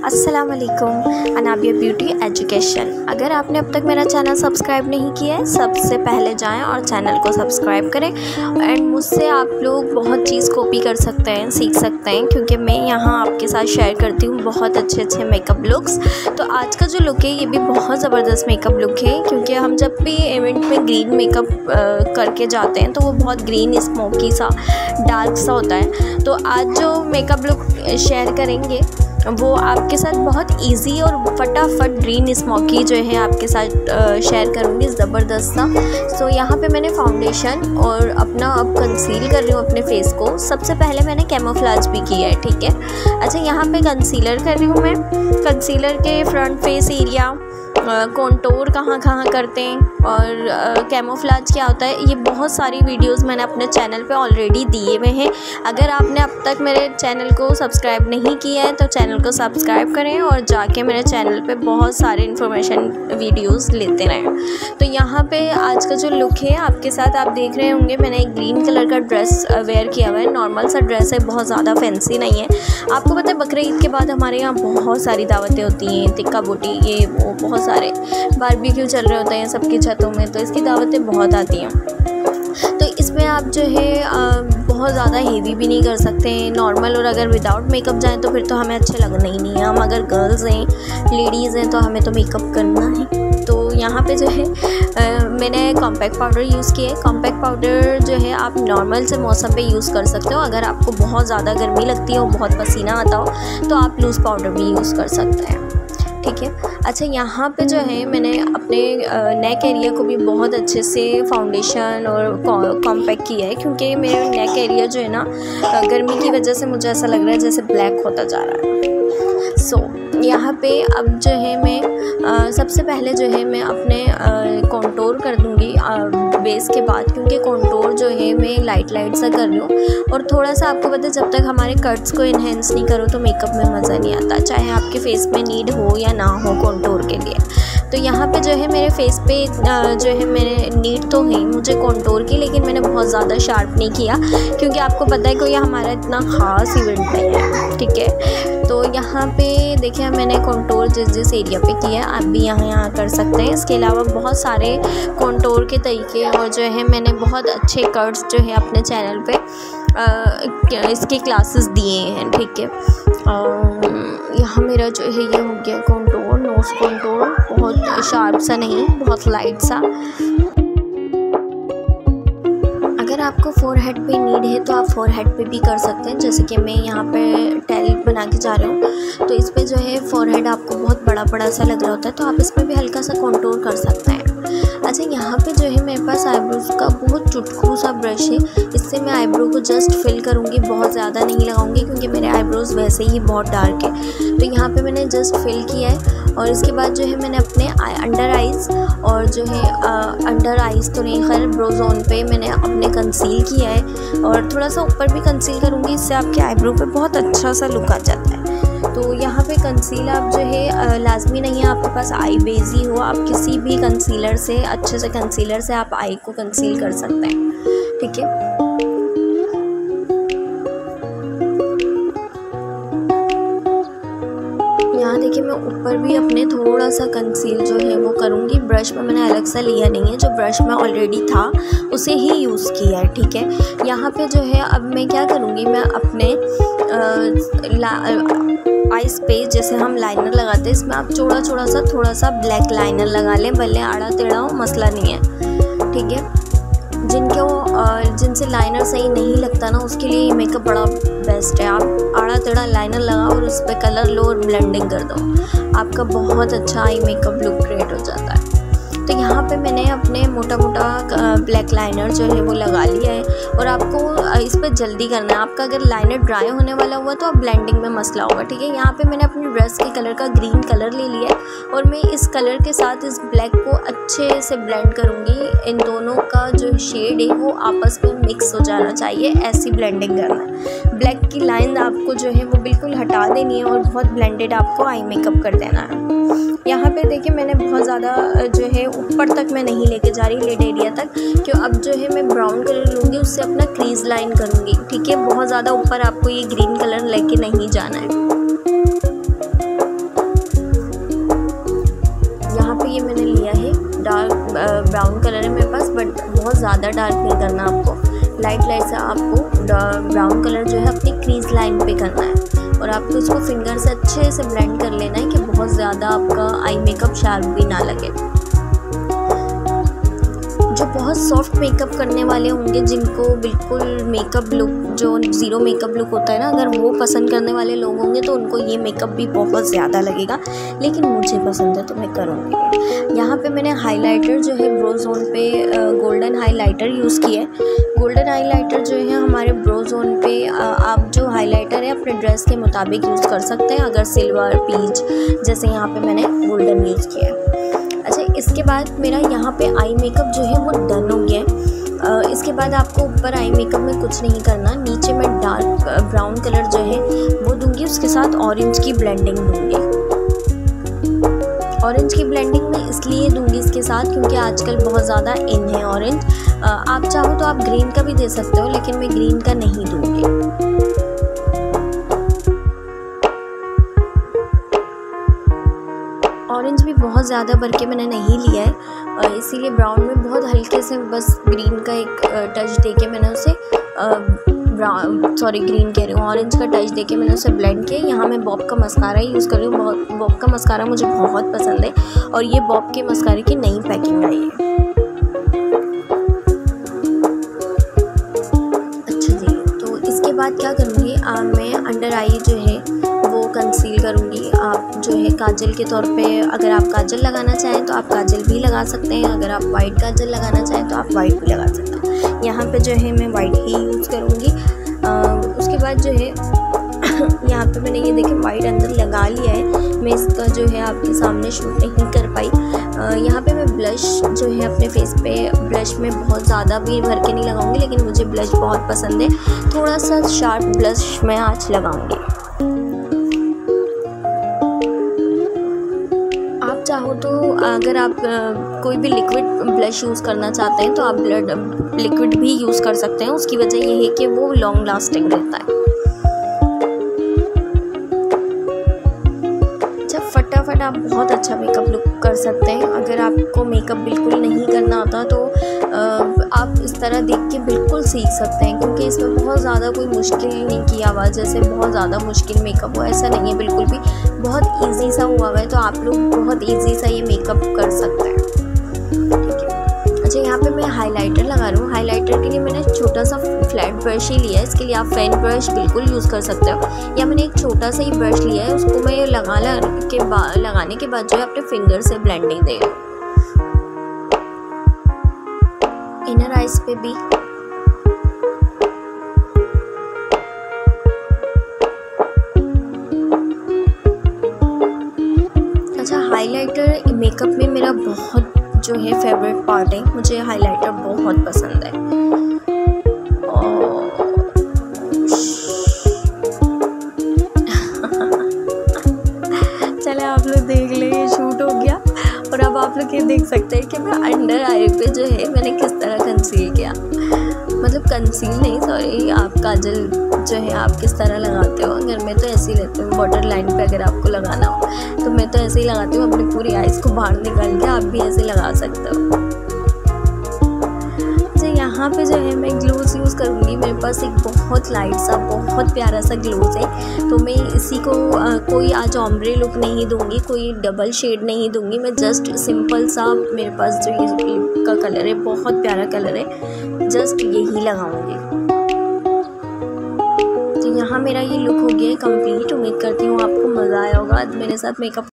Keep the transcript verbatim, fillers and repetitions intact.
अस्सलाम वालेकुम, Anabia beauty education. अगर आपने अब तक मेरा चैनल सब्सक्राइब नहीं किया है, सबसे पहले जाएं और चैनल को सब्सक्राइब करें। एंड मुझसे आप लोग बहुत चीज़ कॉपी कर सकते हैं, सीख सकते हैं, क्योंकि मैं यहाँ आपके साथ शेयर करती हूँ बहुत अच्छे अच्छे मेकअप लुक्स। तो आज का जो लुक है ये भी बहुत ज़बरदस्त मेकअप लुक है, क्योंकि हम जब भी इवेंट में ग्रीन मेकअप करके जाते हैं तो वो बहुत ग्रीन स्मोकी सा डार्क सा होता है। तो आज जो मेकअप लुक शेयर करेंगे वो आपके साथ बहुत इजी और फटाफट ग्रीन स्मोकी जो है आपके साथ शेयर करूँगी, ज़बरदस्त सा। सो यहाँ पे मैंने फाउंडेशन और अपना अब कंसील कर रही हूँ अपने फेस को। सबसे पहले मैंने कैमोफ्लेज भी किया है, ठीक है। अच्छा, यहाँ पे कंसीलर कर रही हूँ मैं। कंसीलर के फ्रंट फेस एरिया, कॉन्टोर कहाँ कहाँ करते हैं और कैमोफ्लेज क्या होता है, ये बहुत सारी वीडियोस मैंने अपने चैनल पे ऑलरेडी दिए हुए हैं। अगर आपने अब तक मेरे चैनल को सब्सक्राइब नहीं किया है तो चैनल को सब्सक्राइब करें और जाके मेरे चैनल पे बहुत सारे इन्फॉर्मेशन वीडियोस लेते रहें। तो यहाँ पे आज का जो लुक है आपके साथ आप देख रहे होंगे, मैंने एक ग्रीन कलर का ड्रेस वेयर किया हुआ है। नॉर्मल सा ड्रेस है, बहुत ज़्यादा फैंसी नहीं है। आपको पता है बकरीद ईद के बाद हमारे यहाँ बहुत सारी दावतें होती हैं, टिक्का बोटी, ये वो बहुत सारे बारबेक्यू चल रहे होते हैं सबकी छतों में, तो इसकी दावतें बहुत आती हैं। तो इसमें आप जो है आ, बहुत ज़्यादा हेवी भी नहीं कर सकते हैं, नॉर्मल। और अगर विदाउट मेकअप जाएं तो फिर तो हमें अच्छे लगना ही नहीं है। हम अगर गर्ल्स हैं, लेडीज़ हैं, तो हमें तो मेकअप करना है। तो यहाँ पे जो है आ, मैंने कॉम्पैक्ट पाउडर यूज़ किया है। कॉम्पैक्ट पाउडर जो है आप नॉर्मल से मौसम पे यूज़ कर सकते हो। अगर आपको बहुत ज़्यादा गर्मी लगती है और बहुत पसीना आता हो तो आप लूज़ पाउडर भी यूज़ कर सकते हैं, ठीक है। अच्छा, यहाँ पे जो है मैंने अपने नेक एरिया को भी बहुत अच्छे से फाउंडेशन और कॉम्पैक्ट किया है, क्योंकि मेरे नेक एरिया जो है ना गर्मी की वजह से मुझे ऐसा लग रहा है जैसे ब्लैक होता जा रहा है। सो so, यहाँ पे अब जो है मैं आ, सबसे पहले जो है मैं अपने कॉन्टोर कर दूँगी बेस के बाद, क्योंकि कॉन्टोर जो है मैं लाइट लाइट सा कर रही हूँ। और थोड़ा सा आपको पता है जब तक हमारे कट्स को इन्हेंस नहीं करो तो मेकअप में मज़ा नहीं आता, चाहे आपके फेस में नीड हो या ना हो कॉन्टोर के लिए। तो यहाँ पे जो है मेरे फेस पे जो है मेरे नीड तो है मुझे कॉन्टोर की, लेकिन मैंने बहुत ज़्यादा शार्प नहीं किया, क्योंकि आपको पता है कोई हमारा इतना ख़ास इवेंट नहीं है, ठीक है। तो यहाँ पे देखिए मैंने कॉन्टोर जिस जिस एरिया पे किया है आप भी यहाँ यहाँ कर सकते हैं। इसके अलावा बहुत सारे कॉन्टोर के तरीके और जो है मैंने बहुत अच्छे कट्स जो है अपने चैनल पे आ, इसके क्लासेस दिए हैं, ठीक है। यहाँ मेरा जो है ये हो गया कॉन्टोर, नोज कॉन्टोर, बहुत शार्प सा नहीं, बहुत लाइट सा। अगर आपको फोरहेड पे नीड है तो आप फोरहेड पे भी कर सकते हैं, जैसे कि मैं यहाँ पे टेल बना के जा रही हूँ। तो इस पे जो है फोरहेड आपको बहुत बड़ा बड़ा सा लग रहा होता है, तो आप इस पर भी हल्का सा कॉन्टोर कर सकते हैं। अच्छा, यहाँ पे जो है मेरे पास आईब्रोज का बहुत चुटकू सा ब्रश है, इससे मैं आईब्रो को जस्ट फिल करूँगी, बहुत ज़्यादा नहीं लगाऊंगी, क्योंकि मेरे आईब्रोज वैसे ही बहुत डार्क है। तो यहाँ पे मैंने जस्ट फिल किया है। और इसके बाद जो है मैंने अपने अंडर आइज़ और जो है अंडर आइज़ तो नहीं, खैर ब्रोजोन पे मैंने अपने कंसील किया है, और थोड़ा सा ऊपर भी कंसील करूँगी, इससे आपके आईब्रो पे बहुत अच्छा सा लुक आ जाता है। तो यहाँ पे कंसील आप जो है लाजमी नहीं है आपके पास आई बेस ही हो, आप किसी भी कंसीलर से, अच्छे से कंसीलर से आप आई को कंसील कर सकते हैं, ठीक है। यहाँ देखिए मैं ऊपर भी अपने थोड़ा सा कंसील जो है वो करूँगी। ब्रश में मैंने अलग सा लिया नहीं है, जो ब्रश में ऑलरेडी था उसे ही यूज़ किया है, ठीक है। यहाँ पे जो है अब मैं क्या करूँगी, मैं अपने आइस पे जैसे हम लाइनर लगाते हैं, इसमें आप चौड़ा चौड़ा सा थोड़ा सा ब्लैक लाइनर लगा लें, भले आड़ा टेढ़ा हो मसला नहीं है, ठीक है। जिनके वो जिनसे लाइनर सही नहीं लगता ना, उसके लिए ये मेकअप बड़ा बेस्ट है। आप आड़ा टेढ़ा लाइनर लगाओ और उस पर कलर लो और ब्लेंडिंग कर दो, आपका बहुत अच्छा आई मेकअप लुक क्रिएट हो जाता है। तो यहाँ पे मैंने अपने मोटा मोटा ब्लैक लाइनर जो है वो लगा लिया है। और आपको इस पर जल्दी करना है, आपका अगर लाइनर ड्राई होने वाला हुआ तो आप ब्लेंडिंग में मसला होगा, ठीक है। यहाँ पे मैंने अपनी ड्रेस के कलर का ग्रीन कलर ले लिया है और मैं इस कलर के साथ इस ब्लैक को अच्छे से ब्लेंड करूँगी। इन दोनों का जो शेड है वो आपस में मिक्स हो जाना चाहिए, ऐसी ब्लेंडिंग करना है। ब्लैक की लाइन आपको जो है वो बिल्कुल हटा देनी है और बहुत ब्लेंडेड आपको आई मेकअप कर देना है। यहाँ पे देखिए मैंने बहुत ज़्यादा जो है ऊपर तक मैं नहीं लेके जा रही, लेड एरिया तक, क्यों अब जो है मैं ब्राउन कलर लूँगी, उससे अपना क्रीज लाइन करूँगी, ठीक है। बहुत ज़्यादा ऊपर आपको ये ग्रीन कलर लेके नहीं जाना है। ज़्यादा डार्क नहीं करना आपको, लाइट लाइट सा आपको ब्राउन कलर जो है अपनी क्रीज लाइन पे करना है और आपको इसको फिंगर से अच्छे से ब्लेंड कर लेना है कि बहुत ज़्यादा आपका आई मेकअप शार्प भी ना लगे। जो बहुत सॉफ्ट मेकअप करने वाले होंगे, जिनको बिल्कुल मेकअप लुक जो ज़ीरो मेकअप लुक होता है ना, अगर वो पसंद करने वाले लोग होंगे तो उनको ये मेकअप भी बहुत ज़्यादा लगेगा, लेकिन मुझे पसंद है तो मैं करूँगी। यहाँ पे मैंने हाइलाइटर जो है ब्रो जोन पे गोल्डन हाइलाइटर यूज़ किया है। गोल्डन हाइलाइटर जो है हमारे ब्रो जोन पे आप जो हाइलाइटर है अपने ड्रेस के मुताबिक यूज़ कर सकते हैं, अगर सिल्वर, पीच, जैसे यहाँ पे मैंने गोल्डन यूज़ किया है। अच्छा, इसके बाद मेरा यहाँ पे आई मेकअप जो है वो डन हो गया है। इसके बाद आपको ऊपर आई मेकअप में कुछ नहीं करना, नीचे मैं डार्क ब्राउन कलर जो है वो दूंगी, उसके साथ ऑरेंज की ब्लेंडिंग दूंगी। ऑरेंज की ब्लेंडिंग मैं इसलिए दूंगी इसके साथ क्योंकि आजकल बहुत ज़्यादा इन है ऑरेंज। आप चाहो तो आप ग्रीन का भी दे सकते हो, लेकिन मैं ग्रीन का नहीं दूंगी। ऑरेंज भी बहुत ज़्यादा भर के मैंने नहीं लिया है, इसीलिए ब्राउन में बहुत हल्के से बस ग्रीन का एक टच देके मैंने उसे ब्राउन सॉरी ग्रीन कह रही हूँ ऑरेंज का टच देके मैंने उसे ब्लेंड किया। यहाँ मैं बॉब का मस्कारा ही यूज़ कर रही हूँ। बॉब का मस्कारा मुझे बहुत पसंद है और ये बॉब के मस्कारे की नई पैकिंग आई है। अच्छा जी, तो इसके बाद क्या करूँगी, मैं अंडर आई जो है वो कंसील करूँगी। आप जो है काजल के तौर पे, अगर आप काजल लगाना चाहें तो आप काजल भी लगा सकते हैं, अगर आप वाइट काजल लगाना चाहें तो आप वाइट भी लगा सकते हैं। यहाँ पे जो है मैं वाइट ही यूज़ करूँगी। उसके बाद जो है यहाँ पे मैंने ये देखें वाइट अंदर लगा लिया है, मैं इसका जो है आपके सामने शूट नहीं कर पाई। यहाँ पे मैं ब्लश जो है अपने फेस पे, ब्लश में बहुत ज़्यादा भी भर के नहीं लगाऊंगी, लेकिन मुझे ब्लश बहुत पसंद है, थोड़ा सा शार्प ब्लश मैं आज लगाऊंगी। आप चाहो तो अगर आप कोई भी लिक्विड ब्लश यूज़ करना चाहते हैं तो आप लिक्विड भी यूज़ कर सकते हैं। उसकी वजह ये है कि वो लॉन्ग लास्टिंग रहता है। जब फटाफट आप बहुत अच्छा मेकअप लुक कर सकते हैं। अगर आपको मेकअप बिल्कुल नहीं करना आता तो आप इस तरह देख के बिल्कुल सीख सकते हैं, क्योंकि इसमें बहुत ज़्यादा कोई मुश्किल नहीं किया हुआ, जैसे बहुत ज़्यादा मुश्किल मेकअप हो ऐसा नहीं है, बिल्कुल भी बहुत इजी सा हुआ हुआ है। तो आप लोग बहुत इजी सा ये मेकअप कर सकते हैं, ठीक है। अच्छा, यहाँ पे मैं हाइलाइटर लगा रही हूँ। हाइलाइटर के लिए मैंने छोटा सा फ्लैट ब्रश ही लिया है, इसके लिए आप फैन ब्रश बिल्कुल यूज़ कर सकते हो, या मैंने एक छोटा सा ही ब्रश लिया है, उसको मैं लगा के बाद लगाने के बाद जो है अपने फिंगर से ब्लेंडिंग दे रही हूँ इनर आइज पे भी। अच्छा, हाइलाइटर मेकअप में मेरा बहुत जो है फेवरेट पार्ट है, मुझे हाइलाइटर बहुत पसंद है। और चले आप लोग देख ले, ये शूट हो गया। और अब आप लोग ये देख सकते हैं कि मैं अंडर आई पे जो है मैंने किस तरह कंसील किया, मतलब कंसील नहीं सॉरी आप काजल जो है आप किस तरह लगाते हो। अगर मैं तो ऐसे ही लेती हूँ, बॉर्डर लाइन पे अगर आपको लगाना हो तो मैं तो ऐसे ही लगाती हूँ, अपनी पूरी आइज़ को बाहर निकाल के आप भी ऐसे लगा सकते हो। अच्छा, यहाँ पे जो है मैं ग्लोज यूज़ करूँगी। मेरे पास एक बहुत लाइट सा बहुत प्यारा सा ग्लोज है, तो मैं इसी को आ, कोई आज ऑम्ब्रे लुक नहीं दूँगी, कोई डबल शेड नहीं दूँगी, मैं जस्ट सिंपल सा, मेरे पास जो ये लिप का कलर है बहुत प्यारा कलर है, जस्ट यही लगाऊँगी। तो यहाँ मेरा ये लुक हो गया है कंप्लीट। उम्मीद करती हूँ आपको मज़ा आया होगा आज मेरे साथ मेकअप